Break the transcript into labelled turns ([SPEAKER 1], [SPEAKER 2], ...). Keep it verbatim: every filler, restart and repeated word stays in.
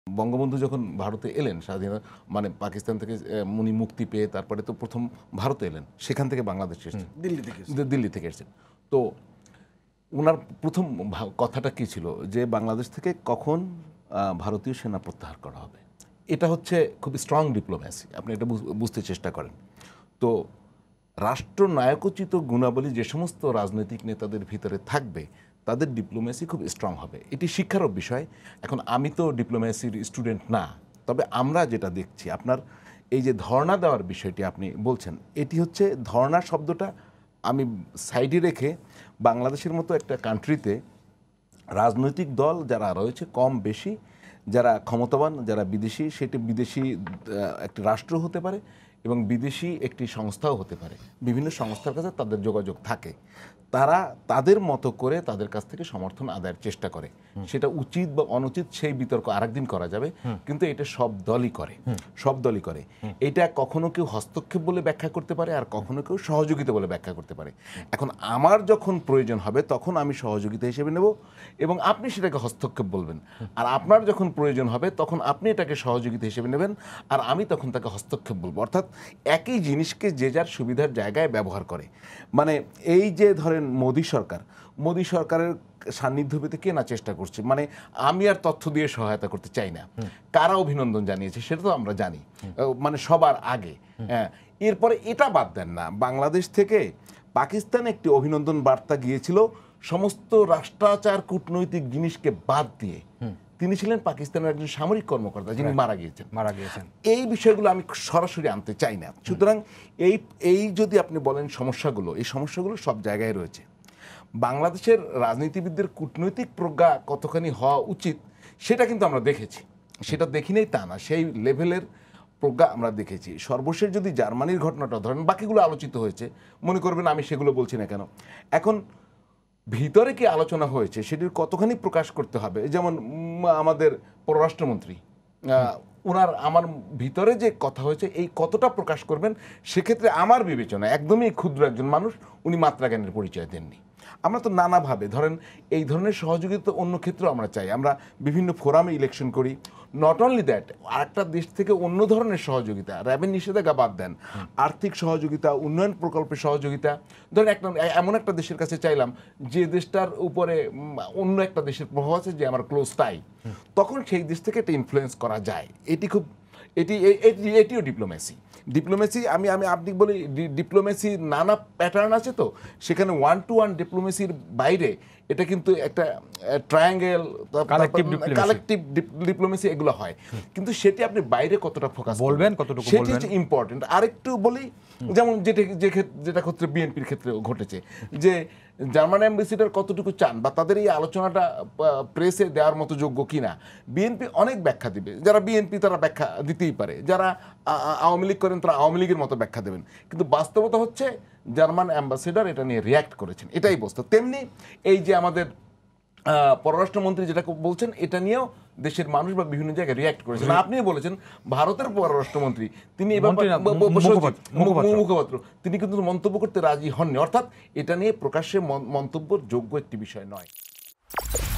[SPEAKER 1] বঙ্গবন্ধু যখন ভারতে এলেন স্বাধীন মানে পাকিস্তান থেকে উনি মুক্তি পেয়ে তারপরে তো প্রথম ভারতে এলেন, সেখান থেকে বাংলাদেশে এসেছেন,
[SPEAKER 2] দিল্লি থেকে
[SPEAKER 1] দিল্লি থেকে এসেছেন। তো ওনার প্রথম কথাটা কী ছিল যে বাংলাদেশ থেকে কখন ভারতীয় সেনা প্রত্যাহার করা হবে, এটা হচ্ছে খুব স্ট্রং ডিপ্লোম্যাসি, আপনি এটা বুঝতে চেষ্টা করেন। তো রাষ্ট্রনায়কোচিত গুণাবলী যে সমস্ত রাজনৈতিক নেতাদের ভিতরে থাকবে তাদের ডিপ্লোম্যাসি খুব স্ট্রং হবে, এটি শিক্ষারও বিষয়। এখন আমি তো ডিপ্লোম্যাসির স্টুডেন্ট না, তবে আমরা যেটা দেখছি আপনার এই যে ধর্ণা দেওয়ার বিষয়টি আপনি বলছেন, এটি হচ্ছে ধর্ণা শব্দটা আমি সাইডে রেখে বাংলাদেশের মতো একটা কান্ট্রিতে রাজনৈতিক দল যারা রয়েছে কম বেশি, যারা ক্ষমতাবান, যারা বিদেশি, সেটি বিদেশি একটি রাষ্ট্র হতে পারে এবং বিদেশি একটি সংস্থাও হতে পারে, বিভিন্ন সংস্থার কাছে তাদের যোগাযোগ থাকে, তারা তাদের মতো করে তাদের কাছ থেকে সমর্থন আদায়ের চেষ্টা করে। সেটা উচিত বা অনুচিত সেই বিতর্ক আরেকদিন করা যাবে, কিন্তু এটা সব দলই করে, সব দলই করে। এটা কখনো কেউ হস্তক্ষেপ বলে ব্যাখ্যা করতে পারে, আর কখনো কেউ সহযোগিতা বলে ব্যাখ্যা করতে পারে। এখন আমার যখন প্রয়োজন হবে তখন আমি সহযোগিতা হিসেবে নেব এবং আপনি সেটাকে হস্তক্ষেপ বলবেন, আর আপনার যখন প্রয়োজন হবে তখন আপনি এটাকে সহযোগিতা হিসেবে নেবেন আর আমি তখন তাকে হস্তক্ষেপ বলবো। অর্থাৎ একই জিনিসকে যে যার সুবিধার জায়গায় ব্যবহার করে। মানে এই যে ধরেন মোদী সরকার, মোদী সরকারের সান্নিধ্য পেতে কে না চেষ্টা করছে, মানে আমি আর তথ্য দিয়ে সহায়তা করতে চাই না, কারা অভিনন্দন জানিয়েছে সেটা তো আমরা জানি, মানে সবার আগে। হ্যাঁ, এরপরে এটা বাদ দেন না, বাংলাদেশ থেকে পাকিস্তানে একটি অভিনন্দন বার্তা গিয়েছিল সমস্ত রাষ্ট্রাচার কূটনৈতিক জিনিসকে বাদ দিয়ে। তিনি ছিলেন পাকিস্তানের একজন সামরিক কর্মকর্তা যিনি মারা গিয়েছেন
[SPEAKER 2] মারা গিয়েছেন
[SPEAKER 1] এই বিষয়গুলো আমি সরাসরি আনতে চাই না। সুতরাং এই এই যদি আপনি বলেন সমস্যাগুলো, এই সমস্যাগুলো সব জায়গায় রয়েছে। বাংলাদেশের রাজনীতিবিদদের কূটনৈতিক প্রজ্ঞা কতখানি হওয়া উচিত সেটা কিন্তু আমরা দেখেছি, সেটা দেখি নেই তা না, সেই লেভেলের প্রজ্ঞা আমরা দেখেছি। সর্বশেষ যদি জার্মানির ঘটনাটা ধরেন, বাকিগুলো আলোচিত হয়েছে, মনে করবেন আমি সেগুলো বলছি না কেন। এখন ভিতরে কি আলোচনা হয়েছে সেটির কতখানি প্রকাশ করতে হবে, যেমন আমাদের পররাষ্ট্রমন্ত্রী ওনার আমার ভিতরে যে কথা হয়েছে এই কতটা প্রকাশ করবেন, সেক্ষেত্রে আমার বিবেচনা একদমই ক্ষুদ্র একজন মানুষ, উনি মাত্রাজ্ঞানের পরিচয় দেননি। আমরা তো নানাভাবে ধরেন এই ধরনের সহযোগিতা অন্য ক্ষেত্রেও আমরা চাই, আমরা বিভিন্ন ফোরামে ইলেকশন করি। নট অনলি দ্যাট, আরেকটা দেশ থেকে অন্য ধরনের সহযোগিতা, র্যাবের নিষেধাজ্ঞা বাদ দেন, আর্থিক সহযোগিতা, উন্নয়ন প্রকল্পের সহযোগিতা। ধরেন একটা এমন একটা দেশের কাছে চাইলাম যে দেশটার উপরে অন্য একটা দেশের প্রভাব আছে যে আমার ক্লোজ টাই, তখন সেই দেশ থেকে একটা ইনফ্লুয়েন্স করা যায়। এটি খুব এটি এটিও ডিপ্লোম্যাসি। ডিপ্লোম্যাসি আমি আমি আপনি বলি ডিপ্লোম্যাসি নানা প্যাটার্ন আছে, তো সেখানে ওয়ান টু ওয়ান ডিপ্লোম্যাসির বাইরে এটা কিন্তু একটা ট্রায়াঙ্গেল, কালেকটিভ ডিপ্লোম্যাসি এগুলো হয়, কিন্তু সেটি আপনি বাইরে কতটা ফোকাস
[SPEAKER 2] বলবেন, কতটুকু
[SPEAKER 1] সেটি হচ্ছে ইম্পর্টেন্ট। আরেকটু বলি, যেমন যেটা যেটা ক্ষেত্রে বিএনপির ক্ষেত্রে ঘটেছে, যে জার্মান অ্যাম্বাসিডার কতটুকু চান বা তাদের এই আলোচনাটা প্রেসে দেওয়ার মতো যোগ্য কিনা, বিএনপি অনেক ব্যাখ্যা দিবে। যারা বিএনপি তারা ব্যাখ্যা দিতেই পারে, যারা আওয়ামী লীগ করেন তারা আওয়ামী লীগের মতো ব্যাখ্যা দেবেন, কিন্তু বাস্তবতা হচ্ছে জার্মান অ্যাম্বাসিডার এটা নিয়ে রিয়্যাক্ট করেছেন, এটাই বাস্তব। তেমনি এই যে আমাদের পররাষ্ট্রমন্ত্রী যেটা বলছেন এটা নিয়েও দেশের মানুষ বা বিভিন্ন জায়গায় রিয়্যাক্ট করেছেন। আপনিও বলেছেন ভারতের পররাষ্ট্রমন্ত্রী তিনি এবার মুখপাত্র তিনি কিন্তু মন্তব্য করতে রাজি হননি, অর্থাৎ এটা নিয়ে প্রকাশ্যে মন্তব্যের যোগ্য একটি বিষয় নয়।